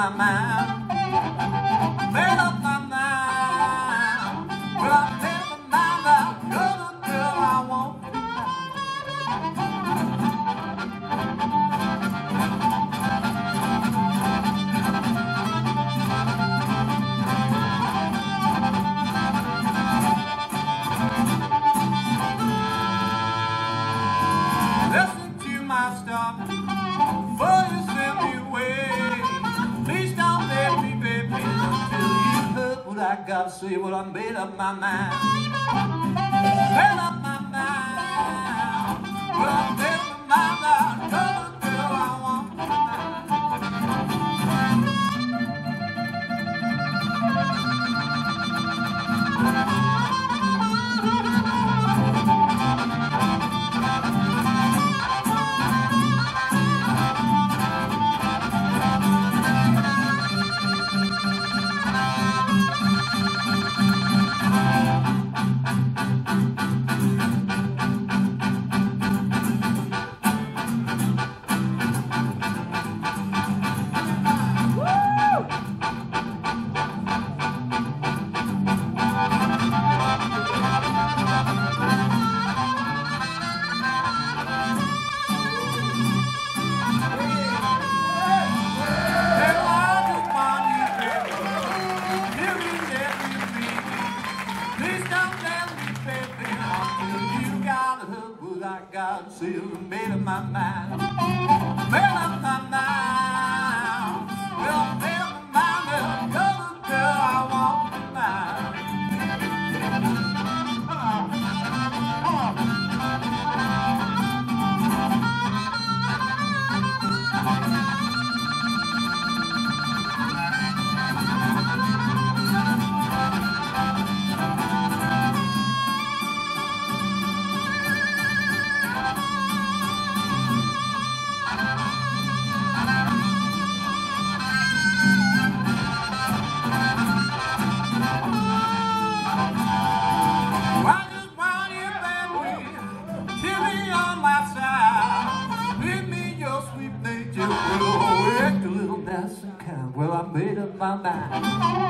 my mind. Made up my mind. Well, I made my mind that you're the girl I want. Listen to my stuff before you send me away. Please don't let me, baby, until you heard what I gotta say. Well, I made up my mind. Made up my mind. Well, I made up my mind that you're the girl I want. I got still made up my mind. Made up my mind. Well, made up my mind. You're the girl I want tonight. Well, I made up my mind.